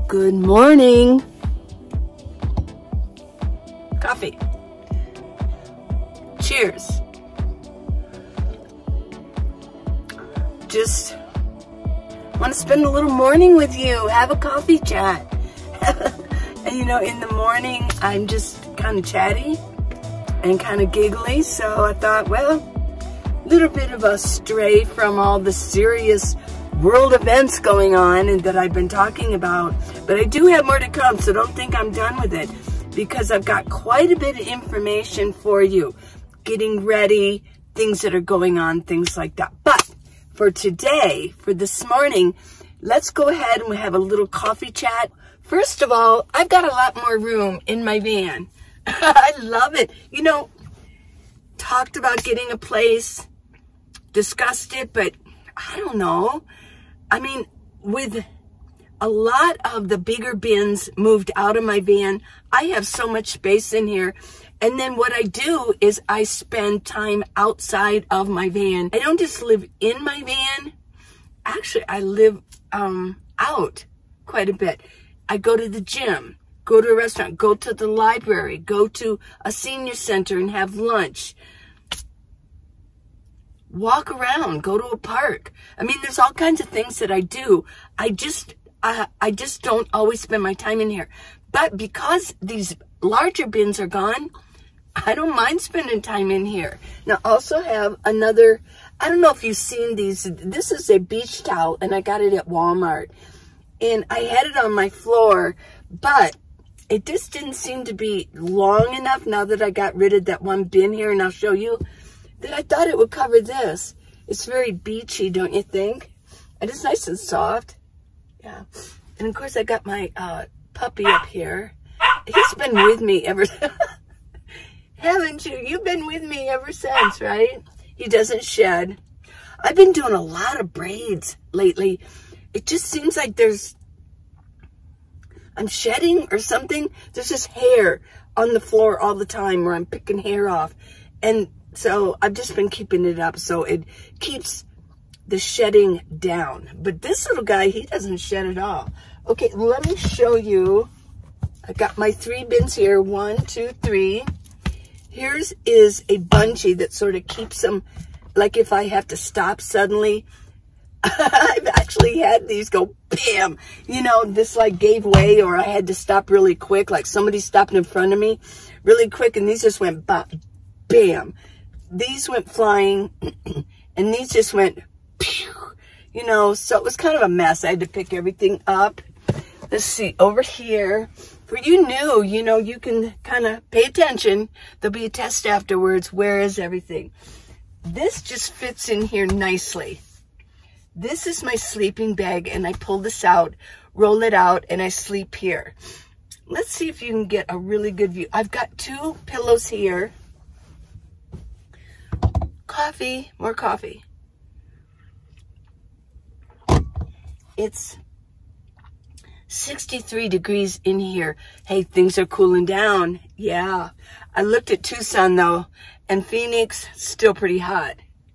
Good morning. Coffee. Cheers. Just want to spend a little morning with you, have a coffee chat. And you know, in the morning, I'm just kind of chatty and kind of giggly, so I thought, well, a little bit of a stray from all the serious world events going on and that I've been talking about. But I do have more to come, so don't think I'm done with it, because I've got quite a bit of information for you. Getting ready, things that are going on, things like that. But for today, for this morning, let's go ahead and have a little coffee chat. First of all, I've got a lot more room in my van. I love it. You know, talked about getting a place, discussed it, but I don't know. I mean, with a lot of the bigger bins moved out of my van, I have so much space in here. And then what I do is I spend time outside of my van. I don't just live in my van. Actually, I live out quite a bit. I go to the gym, go to a restaurant, go to the library, go to a senior center and have lunch. Walk around, go to a park. I mean, there's all kinds of things that I do. I just don't always spend my time in here. But because these larger bins are gone, I don't mind spending time in here. Now, I also have another, I don't know if you've seen these. This is a beach towel, and I got it at Walmart. And I had it on my floor, but it just didn't seem to be long enough now that I got rid of that one bin here, and I'll show you, that I thought it would cover this. It's very beachy, don't you think? And it's nice and soft. Yeah. And of course, I got my puppy up here. He's been with me ever since. Haven't you? You've been with me ever since, right? He doesn't shed. I've been doing a lot of braids lately. It just seems like I'm shedding or something. There's just hair on the floor all the time where I'm picking hair off. And so I've just been keeping it up so it keeps the shedding down. But this little guy, he doesn't shed at all. Okay, let me show you. I got my 3 bins here. 1, 2, 3. Here's is a bungee that sort of keeps them, like if I have to stop suddenly. I've actually had these go bam. You know, this like gave way, or I had to stop really quick, like somebody stopped in front of me really quick, and these just went bam. These went flying, and these just went pew. You know, so it was kind of a mess. I had to pick everything up. Let's see, over here, for you new, you know, you can kind of pay attention. There'll be a test afterwards. Where is everything? This just fits in here nicely. This is my sleeping bag, and I pull this out, roll it out, and I sleep here. Let's see if you can get a really good view. I've got 2 pillows here. Coffee, more coffee. It's 63 degrees in here. Hey, things are cooling down. Yeah. I looked at Tucson though, and Phoenix, still pretty hot.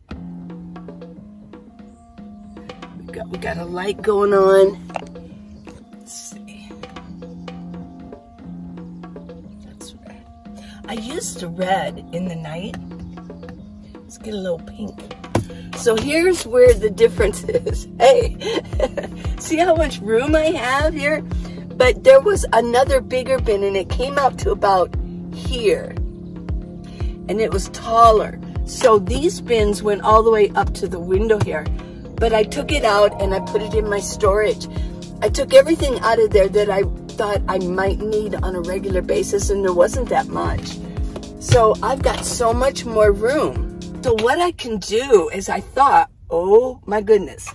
We got a light going on. Let's see. That's red. I used the red in the night. Let's get a little pink. So here's where the difference is. Hey, see how much room I have here? But there was another bigger bin, and it came out to about here. And it was taller. So these bins went all the way up to the window here. But I took it out and I put it in my storage. I took everything out of there that I thought I might need on a regular basis, and there wasn't that much. So I've got so much more room. So what I can do is I thought, oh my goodness,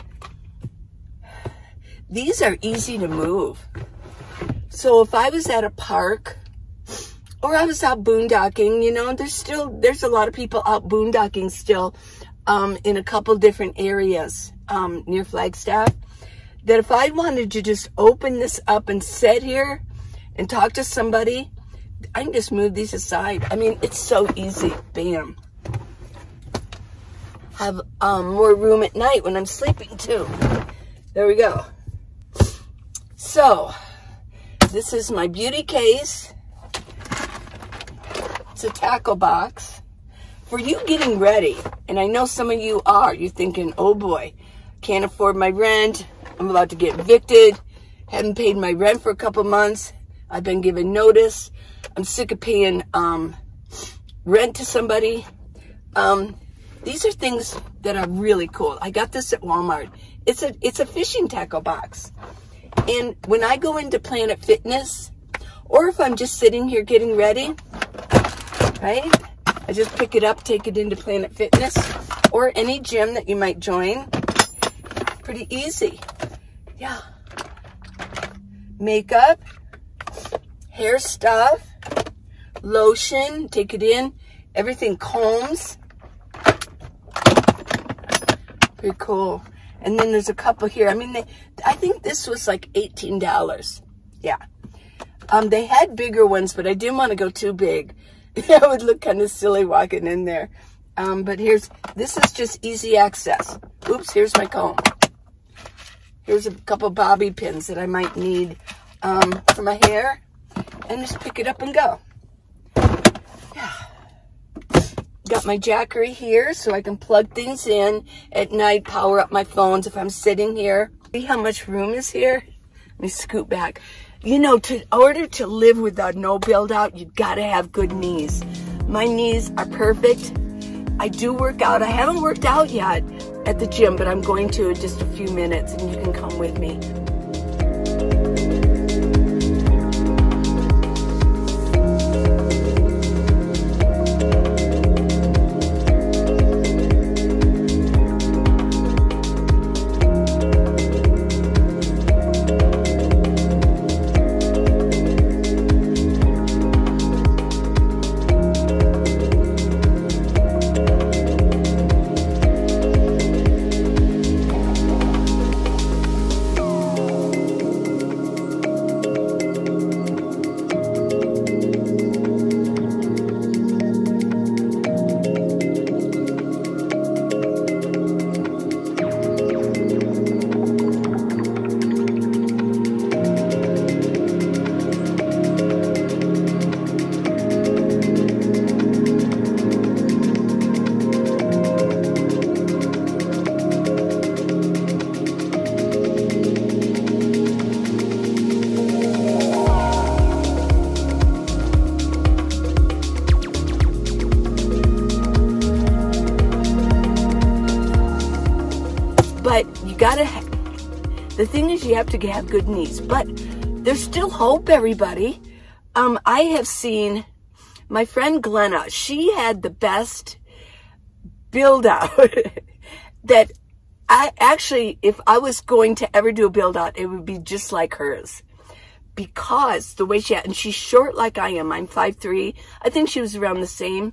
these are easy to move. So if I was at a park or I was out boondocking, you know, there's a lot of people out boondocking still in a couple different areas near Flagstaff, that if I wanted to just open this up and sit here and talk to somebody, I can just move these aside. I mean, it's so easy. Bam. Have more room at night when I'm sleeping too. There we go. So This is my beauty case. It's a tackle box. For you getting ready, and I know some of you are, you're thinking, oh boy, can't afford my rent. I'm about to get evicted. Haven't paid my rent for a couple months. I've been given notice. I'm sick of paying rent to somebody. These are things that are really cool. I got this at Walmart. It's a fishing tackle box. And when I go into Planet Fitness, or if I'm just sitting here getting ready, right? I just pick it up, take it into Planet Fitness, or any gym that you might join. Pretty easy. Yeah. Makeup, hair stuff, lotion, take it in, everything, combs. Pretty cool. And then there's a couple here. I mean, I think this was like $18. Yeah. They had bigger ones, but I didn't want to go too big. I would look kind of silly walking in there. But this is just easy access. Oops, here's my comb. Here's a couple bobby pins that I might need for my hair. And just pick it up and go. Yeah. Got my jackery here so I can plug things in at night, power up my phones if I'm sitting here. See how much room is here? Let me scoot back. You know, in order to live without no build out, you gotta have good knees. My knees are perfect. I do work out. I haven't worked out yet at the gym, but I'm going to in just a few minutes, and you can come with me. But you gotta, the thing is you have to have good knees, but there's still hope, everybody. I have seen my friend Glenna, she had the best build out that I actually, if I was going to ever do a build out, it would be just like hers. Because the way she had, and she's short like I am, I'm 5'3". I think she was around the same.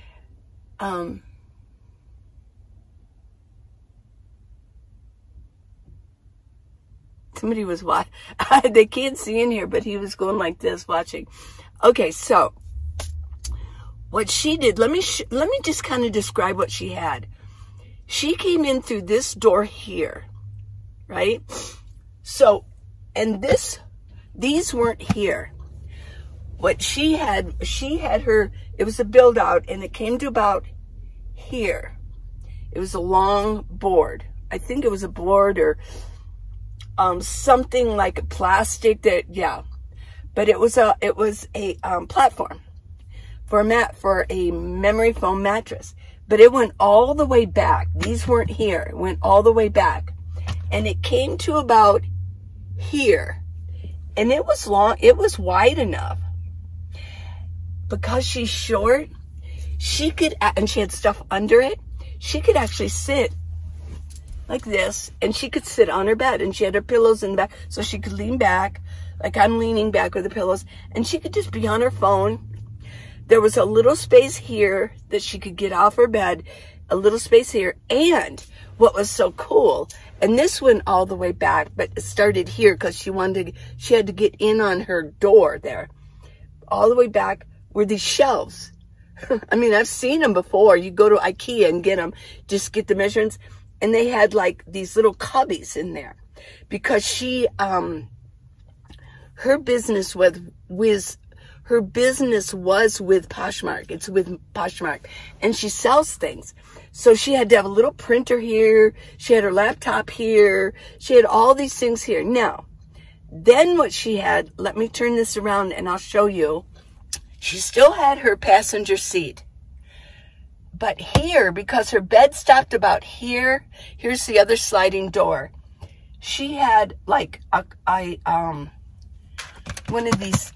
Somebody was watching. They can't see in here, but he was going like this watching. Okay, so what she did, let me just kind of describe what she had. She came in through this door here, right? So, and these weren't here. What she had her, it was a build out, and it came to about here. It was a long board. I think it was a board or something like a plastic that, yeah. But it was a platform for a memory foam mattress. But it went all the way back. These weren't here. It went all the way back. And it came to about here. And it was long. It was wide enough. Because she's short, she could, and she had stuff under it, she could actually sit like this, and she could sit on her bed, and she had her pillows in the back, so she could lean back, like I'm leaning back with the pillows, and she could just be on her phone. There was a little space here that she could get off her bed, a little space here, and what was so cool, and this went all the way back, but it started here because she had to get in on her door there. All the way back were these shelves. I mean, I've seen them before. You go to IKEA and get them, just get the measurements. And they had like these little cubbies in there because her business was with Poshmark. It's with Poshmark, and she sells things. So she had to have a little printer here. She had her laptop here. She had all these things here. Now, then what she had, let me turn this around and I'll show you. She still had her passenger seat. But here, because her bed stopped about here, here's the other sliding door. She had like one of these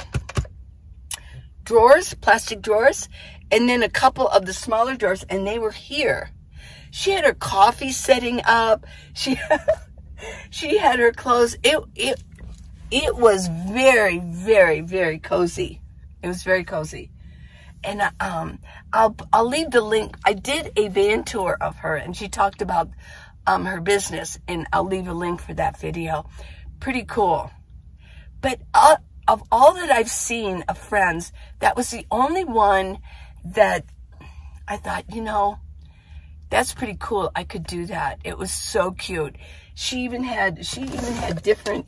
drawers, plastic drawers, and then a couple of the smaller drawers, and they were here. She had her coffee setting up. She had her clothes. It was very, very, very cozy. It was very cozy. And I'll leave the link. I did a van tour of her, and she talked about her business, and I'll leave a link for that video. Pretty cool. But of all that I've seen of friends, that was the only one that I thought, you know, that's pretty cool. I could do that. It was so cute. She even had different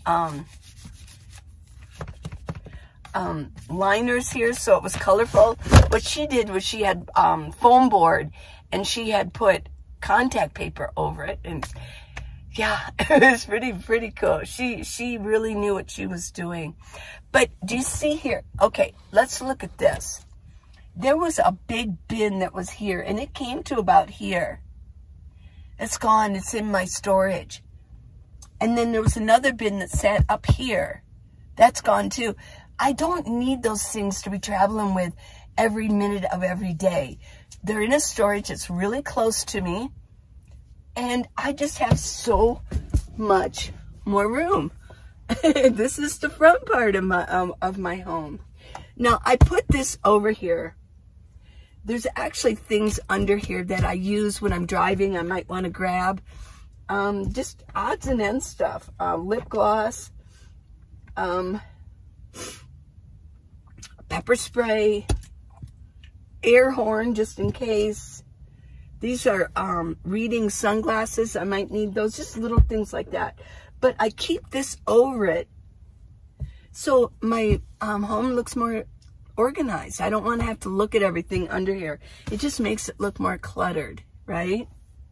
liners here, so it was colorful. What she did was she had foam board, and she had put contact paper over it, and yeah, it was pretty cool. She really knew what she was doing. But do you see here? Okay, let's look at this. There was a big bin that was here, and it came to about here. It's gone. It's in my storage. And then there was another bin that sat up here. That's gone too. I don't need those things to be traveling with every minute of every day. They're in a storage that's really close to me, and I just have so much more room. This is the front part of my home. Now, I put this over here. There's actually things under here that I use when I'm driving. I might want to grab just odds and ends stuff. Lip gloss, pepper spray, air horn just in case. These are reading sunglasses. I might need those, just little things like that. But I keep this over it so my home looks more organized. I don't want to have to look at everything under here. It just makes it look more cluttered, right?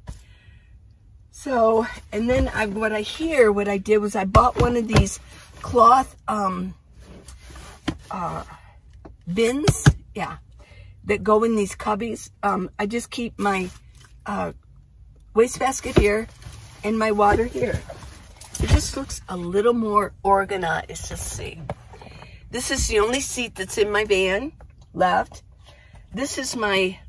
So, and then what I did was I bought one of these cloth bins, yeah, that go in these cubbies. I just keep my wastebasket here and my water here. It just looks a little more organized. Let's see. This is the only seat that's in my van left. This is my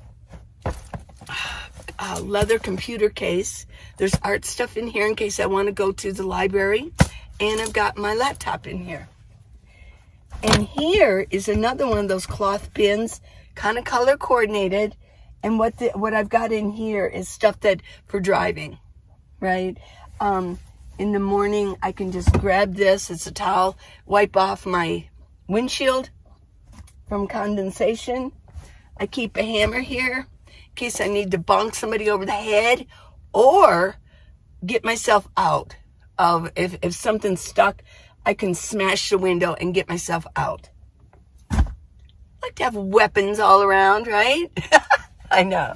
leather computer case. There's art stuff in here in case I want to go to the library. And I've got my laptop in here. And here is another one of those cloth bins, kind of color coordinated. And what I've got in here is stuff that for driving, right? In the morning, I can just grab this. It's a towel, wipe off my windshield from condensation. I keep a hammer here in case I need to bonk somebody over the head or get myself out of, if something's stuck, I can smash the window and get myself out. I like to have weapons all around, right? I know.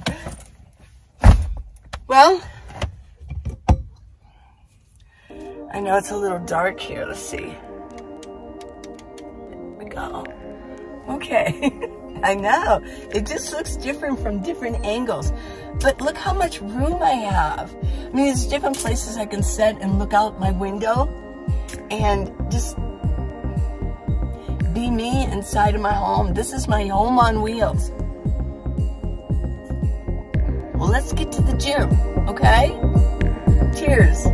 Well, I know it's a little dark here. Let's see. There we go. Okay. I know. It just looks different from different angles. But look how much room I have. I mean, there's different places I can sit and look out my window and just be me inside of my home. This is my home on wheels. Well, let's get to the gym, okay? Cheers.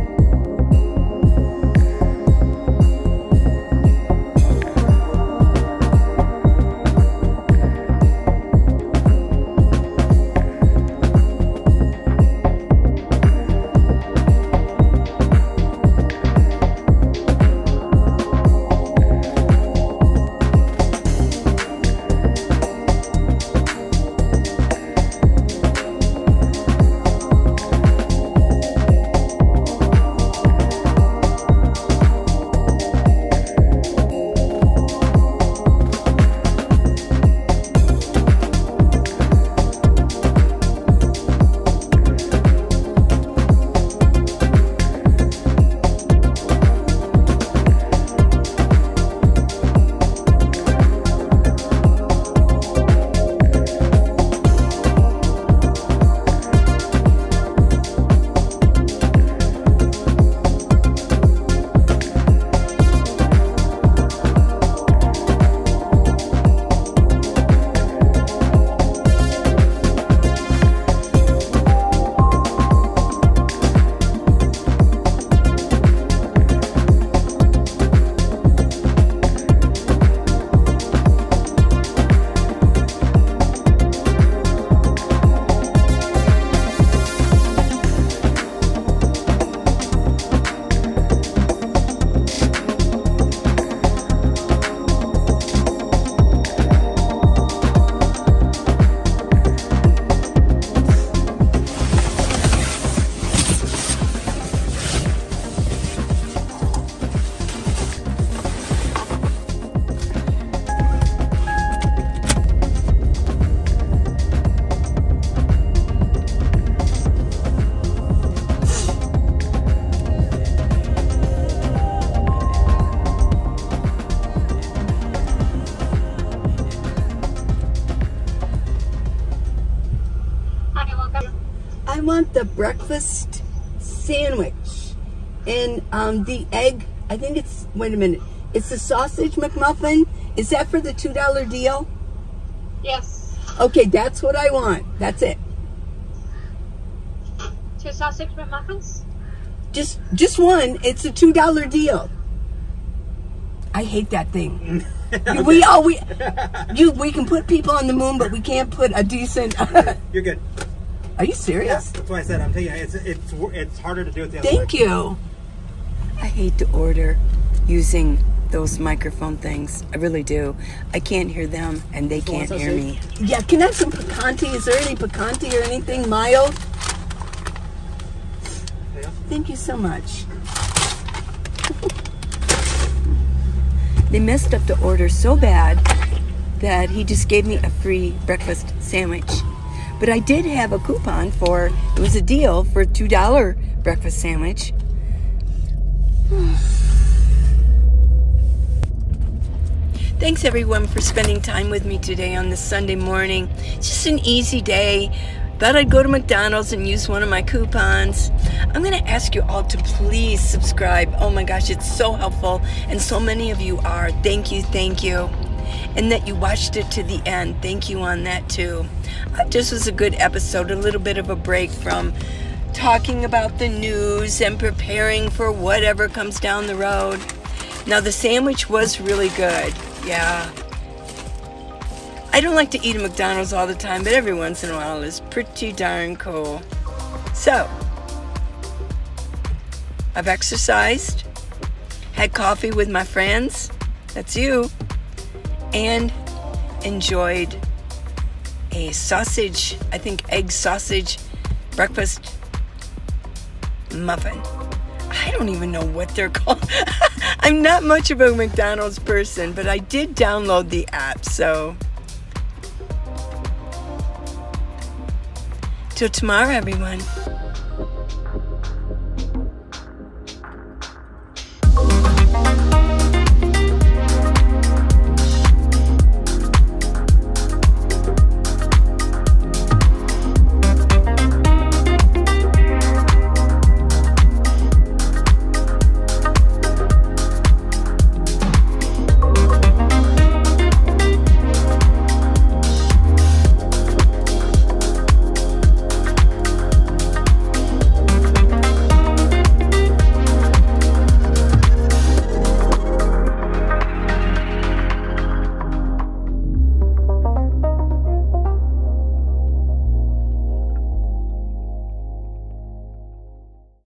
want the breakfast sandwich. And the egg, I think it's, wait a minute. It's the sausage McMuffin. Is that for the $2 deal? Yes. Okay, that's what I want. That's it. 2 sausage McMuffins? Just one. It's a $2 deal. I hate that thing. we can put people on the moon, but we can't put a decent. You're good. Are you serious? Yeah, that's why I said I'm telling you, it's harder to do it the other way. Thank you. I hate to order using those microphone things. I really do. I can't hear them, and they can't hear me. Yeah, can I have some picante? Is there any picante or anything mild? Yeah. Thank you so much. They messed up the order so bad that he just gave me a free breakfast sandwich. But I did have a coupon for, it was a deal for a $2 breakfast sandwich. Thanks everyone for spending time with me today on this Sunday morning. It's just an easy day. Thought I'd go to McDonald's and use one of my coupons. I'm gonna ask you all to please subscribe. Oh my gosh, it's so helpful, and so many of you are. Thank you, thank you. And that you watched it to the end. Thank you on that too. It just was a good episode, a little bit of a break from talking about the news and preparing for whatever comes down the road. Now the sandwich was really good, yeah. I don't like to eat at McDonald's all the time, but every once in a while is pretty darn cool. So, I've exercised, had coffee with my friends, that's you, and enjoyed a sausage, I think egg sausage breakfast muffin. I don't even know what they're called. I'm not much of a McDonald's person, but I did download the app, so. Till tomorrow, everyone.